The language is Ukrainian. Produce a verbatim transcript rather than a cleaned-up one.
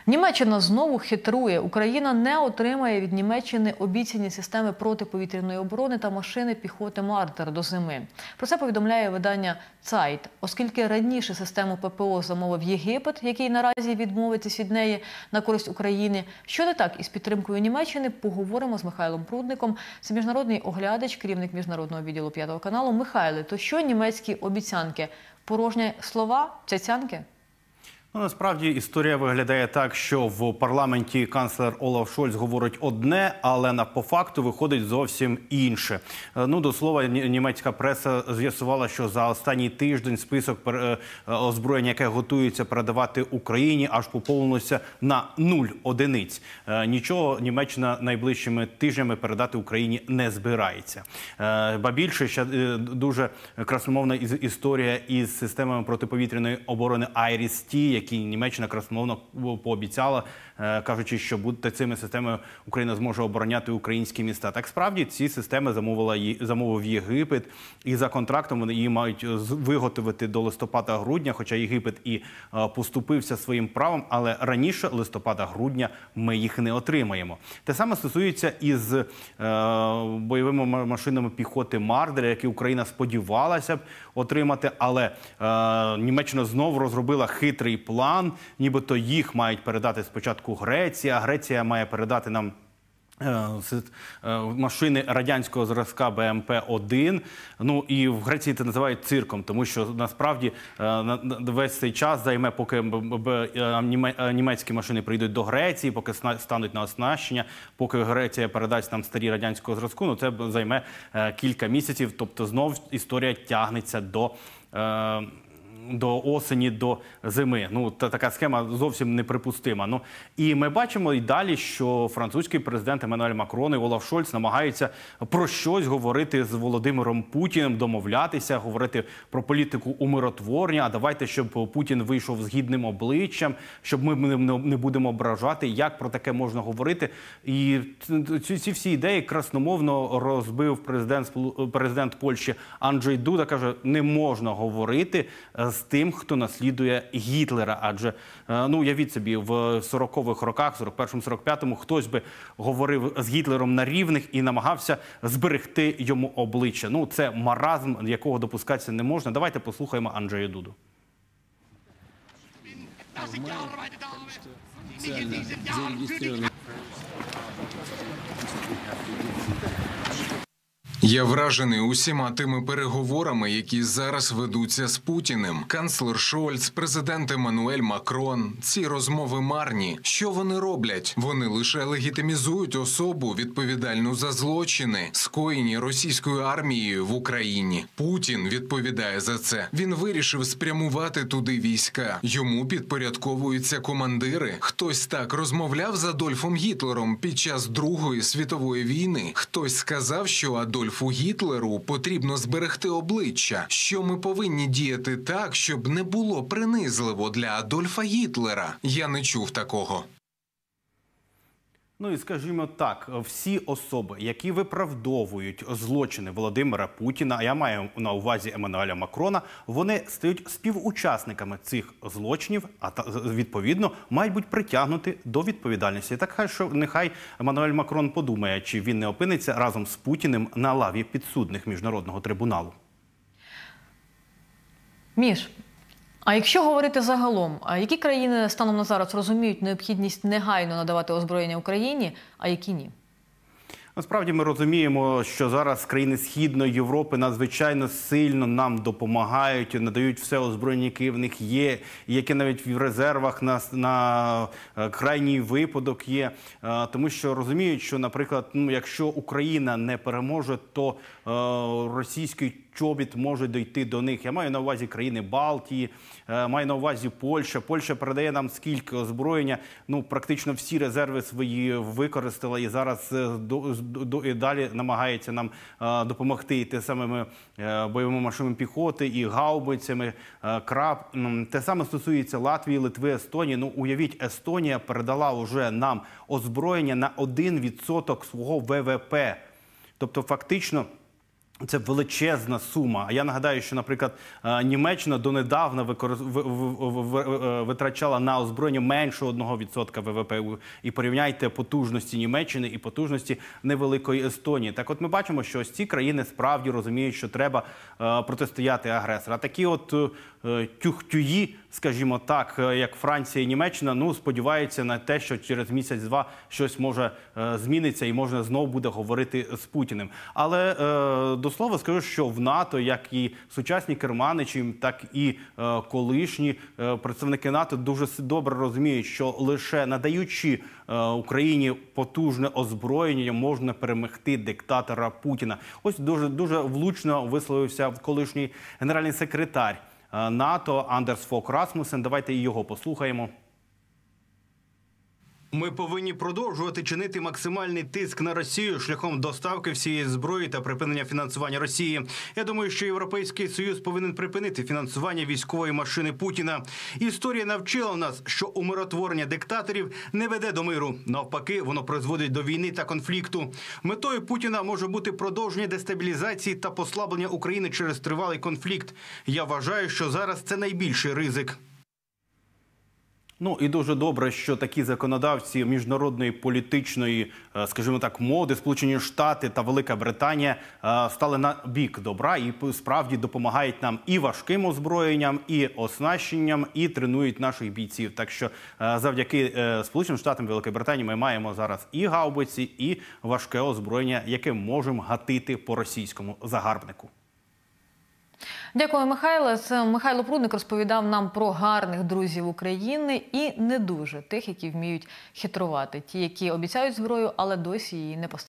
Німеччина знову хитрує. Україна не отримає від Німеччини обіцяні системи протиповітряної оборони та машини піхоти «Мартер» до зими. Про це повідомляє видання «Цайт». Оскільки раніше систему ППО замовив Єгипет, який наразі відмовитись від неї на користь України. Що не так із підтримкою Німеччини, поговоримо з Михайлом Прудником. Це міжнародний оглядач, керівник міжнародного відділу п'ятого каналу. Михайле, то що німецькі обіцянки? Порожні слова? Цяцянки? Ну, насправді історія виглядає так, що в парламенті канцлер Олаф Шольц говорить одне, але на по факту виходить зовсім інше. Ну, до слова, німецька преса з'ясувала, що за останній тиждень список озброєння, яке готується передавати Україні, аж поповнилося на нуль одиниць. Нічого Німеччина найближчими тижнями передати Україні не збирається. Ба більше, ще дуже красномовна історія із системами протиповітряної оборони «Айріс-Ті», які Німеччина красномовно пообіцяла, кажучи, що цими системами Україна зможе обороняти українські міста. Так справді ці системи замовив Єгипет, і за контрактом вони її мають виготовити до листопада-грудня, хоча Єгипет і поступився своїм правом, але раніше листопада-грудня ми їх не отримаємо. Те саме стосується із бойовими машинами піхоти «Мардер», які Україна сподівалася б отримати, але Німеччина знову розробила хитрий план, нібито їх мають передати спочатку Греція, Греція має передати нам машини радянського зразка Б М П один. Ну і в Греції це називають цирком, тому що насправді весь цей час займе, поки німецькі машини прийдуть до Греції, поки стануть на оснащення, поки Греція передасть нам старі радянського зразку, ну це займе кілька місяців, тобто знов історія тягнеться до до осені, до зими. Ну, та, така схема зовсім неприпустима. Ну, і ми бачимо і далі, що французький президент Еммануель Макрон і Олаф Шольц намагаються про щось говорити з Володимиром Путіним, домовлятися, говорити про політику умиротворення, а давайте, щоб Путін вийшов з гідним обличчям, щоб ми не будемо ображати, як про таке можна говорити. І ці, ці всі ідеї красномовно розбив президент, президент Польщі Анджей Дуда, каже, не можна говорити з тим, хто наслідує Гітлера. Адже, ну, уявіть собі, в сорокових роках, сорок першому сорок п'ятому, хтось би говорив з Гітлером на рівних і намагався зберегти йому обличчя. Ну, це маразм, якого допускатися не можна. Давайте послухаємо Анджея Дуду. Я вражений усіма тими переговорами, які зараз ведуться з Путіним. Канцлер Шольц, президент Еммануель Макрон. Ці розмови марні. Що вони роблять? Вони лише легітимізують особу, відповідальну за злочини, скоєні російською армією в Україні. Путін відповідає за це. Він вирішив спрямувати туди війська. Йому підпорядковуються командири. Хтось так розмовляв з Адольфом Гітлером під час Другої світової війни. Хтось сказав, що Адольф Гітлеру потрібно зберегти обличчя, що ми повинні діяти так, щоб не було принизливо для Адольфа Гітлера. Я не чув такого. Ну і скажімо так, всі особи, які виправдовують злочини Володимира Путіна, а я маю на увазі Еммануеля Макрона, вони стають співучасниками цих злочинів, а відповідно мають бути притягнуті до відповідальності. Так хай, що нехай Еммануель Макрон подумає, чи він не опиниться разом з Путіним на лаві підсудних Міжнародного трибуналу. Міш, а якщо говорити загалом, а які країни станом на зараз розуміють необхідність негайно надавати озброєння Україні, а які ні? Насправді ми розуміємо, що зараз країни Східної Європи надзвичайно сильно нам допомагають, надають все озброєння, яке в них є, і яке навіть в резервах на, на крайній випадок є. Тому що розуміють, що, наприклад, ну, якщо Україна не переможе, то е, російський чобіт може дійти до них. Я маю на увазі країни Балтії, маю на увазі Польща. Польща передає нам скільки озброєння, ну, практично всі резерви свої використала і зараз до, до, і далі намагається нам е, допомогти і те самими е, бойовими машинами піхоти, і гаубицями, е, краб. Те саме стосується Латвії, Литви, Естонії. Ну, уявіть, Естонія передала вже нам озброєння на один відсоток свого В В П. Тобто, фактично, Це величезна сума. А я нагадаю, що, наприклад, Німеччина донедавна викор... в... в... в... витрачала на озброєння менше одного відсотка ВВП. І порівняйте потужності Німеччини і потужності невеликої Естонії. Так от ми бачимо, що ось ці країни справді розуміють, що треба е, протистояти агресору. А такі от е, тюхтюї, скажімо так, як Франція і Німеччина, ну, сподіваються на те, що через місяць-два щось може е, зміниться і можна знову буде говорити з Путіним. Але е, до слова скажу, що в НАТО, як і сучасні керманичі, так і е, колишні е, представники НАТО дуже добре розуміють, що лише надаючи е, Україні потужне озброєння, можна перемогти диктатора Путіна. Ось дуже, дуже влучно висловився колишній генеральний секретар е, НАТО Андерс Фок Расмусен. Давайте і його послухаємо. Ми повинні продовжувати чинити максимальний тиск на Росію шляхом доставки всієї зброї та припинення фінансування Росії. Я думаю, що Європейський Союз повинен припинити фінансування військової машини Путіна. Історія навчила нас, що умиротворення диктаторів не веде до миру. Навпаки, воно призводить до війни та конфлікту. Метою Путіна може бути продовження дестабілізації та послаблення України через тривалий конфлікт. Я вважаю, що зараз це найбільший ризик. Ну і дуже добре, що такі законодавці міжнародної політичної, скажімо так, моди, Сполучені Штати та Велика Британія стали на бік добра і справді допомагають нам і важким озброєнням, і оснащенням, і тренують наших бійців. Так що завдяки Сполученим Штатам Великої Британії ми маємо зараз і гаубиці, і важке озброєння, яке можемо гатити по російському загарбнику. Дякую, Михайло. Це Михайло Прудник розповідав нам про гарних друзів України і не дуже тих, які вміють хитрувати. Ті, які обіцяють зброю, але досі її не поставили.